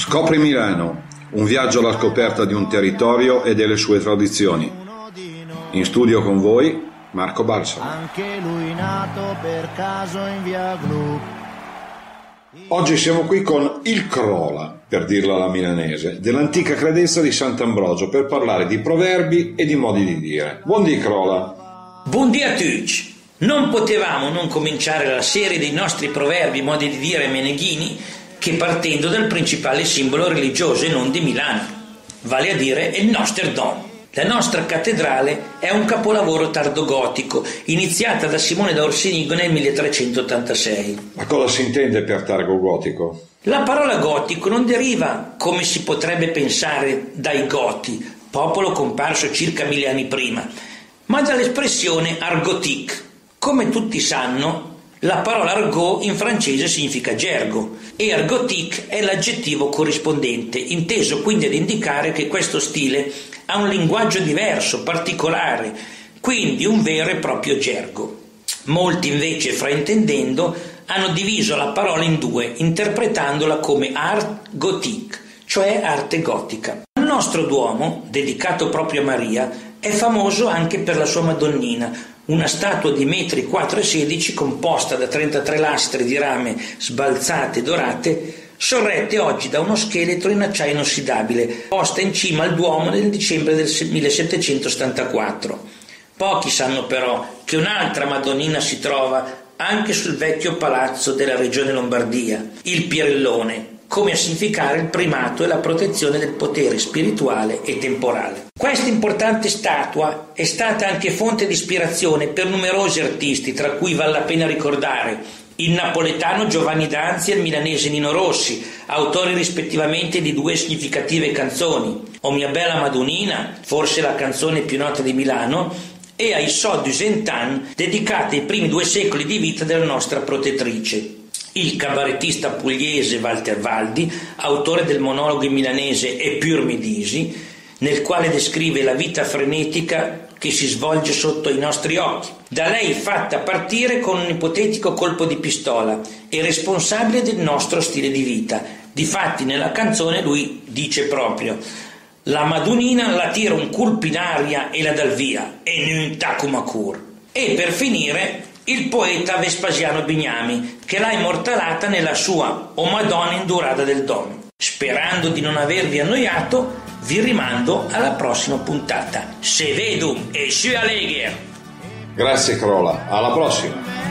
Scopri Milano, un viaggio alla scoperta di un territorio e delle sue tradizioni. In studio con voi, Marco Balsamo. Anche lui nato per caso in via Glu. Oggi siamo qui con il Crola, per dirla alla milanese, dell'antica credenza di Sant'Ambrogio per parlare di proverbi e di modi di dire. Buondì Crola. Buondì a tutti. Non potevamo non cominciare la serie dei nostri proverbi, modi di dire meneghini, che partendo dal principale simbolo religioso e non di Milano, vale a dire il Notre Dame. La nostra cattedrale è un capolavoro tardogotico, iniziata da Simone da Orsenigo nel 1386. Ma cosa si intende per tardo gotico? La parola gotico non deriva, come si potrebbe pensare, dai Goti, popolo comparso circa 1000 anni prima, ma dall'espressione argotique. Come tutti sanno, la parola argot in francese significa gergo e argotique è l'aggettivo corrispondente, inteso quindi ad indicare che questo stile ha un linguaggio diverso, particolare, quindi un vero e proprio gergo. Molti invece, fraintendendo, hanno diviso la parola in due, interpretandola come art gothique, cioè arte gotica. Il nostro Duomo, dedicato proprio a Maria, è famoso anche per la sua Madonnina, una statua di metri 4,16 composta da 33 lastre di rame sbalzate e dorate, sorrette oggi da uno scheletro in acciaio inossidabile, posta in cima al Duomo nel dicembre del 1774. Pochi sanno però che un'altra Madonnina si trova anche sul vecchio palazzo della regione Lombardia, il Pirellone, come a significare il primato e la protezione del potere spirituale e temporale. Questa importante statua è stata anche fonte di ispirazione per numerosi artisti, tra cui vale la pena ricordare il napoletano Giovanni Danzi e il milanese Nino Rossi, autori rispettivamente di due significative canzoni, O mia bella Madonnina, forse la canzone più nota di Milano, e Ai So du Zentan, dedicata ai primi 2 secoli di vita della nostra protettrice. Il cabarettista pugliese Walter Valdi, autore del monologo in milanese E pur mi disi, nel quale descrive la vita frenetica che si svolge sotto i nostri occhi, da lei fatta partire con un ipotetico colpo di pistola e responsabile del nostro stile di vita. Difatti nella canzone lui dice proprio: la Madonnina la tira un colpo in aria e la dà via, e nun tacumacur. E per finire il poeta Vespasiano Bignami, che l'ha immortalata nella sua O Madonna indurada del Don. Sperando di non avervi annoiato, vi rimando alla prossima puntata. Se vedum e sua legher. Grazie Crola, alla prossima.